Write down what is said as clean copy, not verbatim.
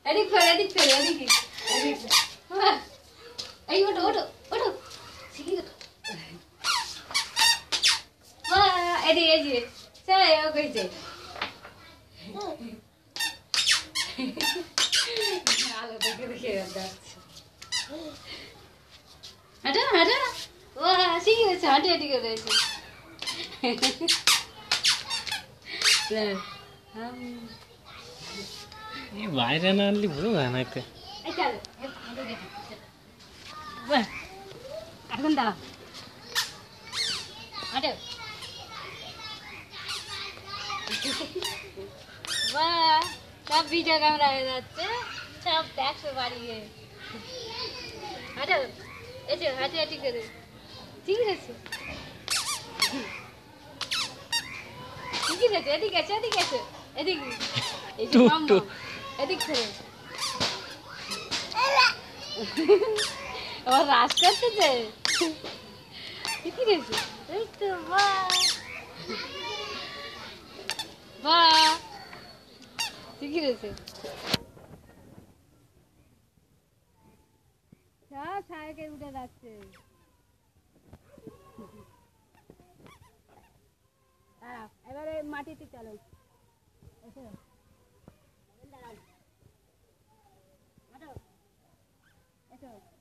এদিক ফের এদিক এই ওঠো ওঠো ওঠো শিখি তো এদি এই যে চাই ও কইছে আলো দেখে দেখে যাচ্ছে হাঁটো হাঁটো ও শিখে গেছে হাঁটি হাঁটি করে রয়েছে বাইরে না আনলি ভুলো না একটা এখন দাঁড়া হাঁটো বাহ সব ভিডিও ক্যামেরা হয়ে যাচ্ছে সব দেখো বাড়িয়ে হাঁটো এসে হাঁটি হাঁটি করে ঠিক আছে ঠিক আছে এদিকে আছে এদিকে আছে এদিকে এদিক থেকে আবার রাস করতেছে ঠিক আছে এই তো বাহ বাহ ঠিক আছে সব ছায়াকে উঠে যাচ্ছে এবারে মাটিতে চলো এসো দাঁড়াও এসো